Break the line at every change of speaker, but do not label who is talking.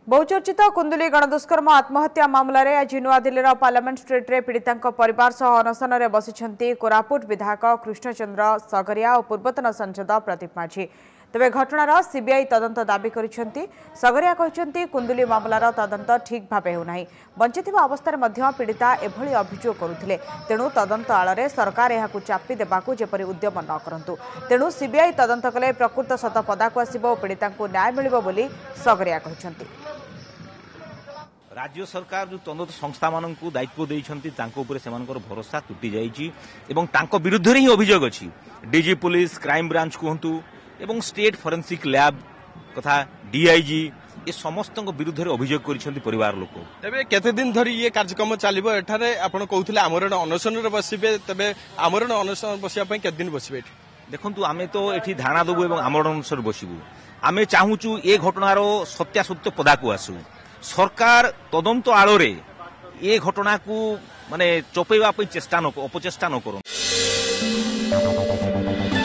बहुचर्चित कुंदुली गणदुष्कर्म आत्महत्या मामलें आज नुआदिल्ली पार्लियामेंट स्ट्रीट रे पीड़िता परिवार सह अनशन में बसिछंती कोरापुट विधायक कृष्णचंद्र सगरिया और पूर्वतन सांसद प्रदीप माझी। तेबे घटनार सीबीआई तदंत दाबी करिसेंती। सगरिया कहते कुंदुली मामलार तदंत ठीक भाव होना बंचिथिबा अवस्था में पीड़िता एभली अभियोग करुथिले तेणु तदंत आଳରେ सरकार यहाकु चापी देबाकू जेपरि उद्यम न करंतु तेणु सीबीआई तदंत कले प्रकृत सत पदाकू आसिबो और पीड़ितांकू न्याय मिलिबो बोली सगरिया कहते।
राज्य सरकार जो तदंत संस्था मान दायित्व देइछंती तांको उपरे सेमानकर भरोसा तुटी जाइछि एवं तांको विरुद्ध रे ही अभियोग अछि। डीजी पुलिस क्राइम ब्रांच कहंतु एवं स्टेट फोरेंसिक लैब कथा डीआईजी ये समस्त विरुद्ध रे अभियोग करिसेंती परिवार लोक।
तबे केते दिन धरी ये कार्यक्रम चलिबो एठारे आपण कहउथिले आमरण अनशन रे बसिबे तबे आमरण अनशन बसिया पई केते दिन बसिबे एठी
देखंतु आमे तो एठी धारणा दबु एवं आमरण अनशन बसिबु आमे चाहूचु ए घटनार सत्यासत्य पदाकू आसु सरकार तदंत आलोरे ये घटना को माने चपेवा चेष्टा न अपचेष्टा न करो।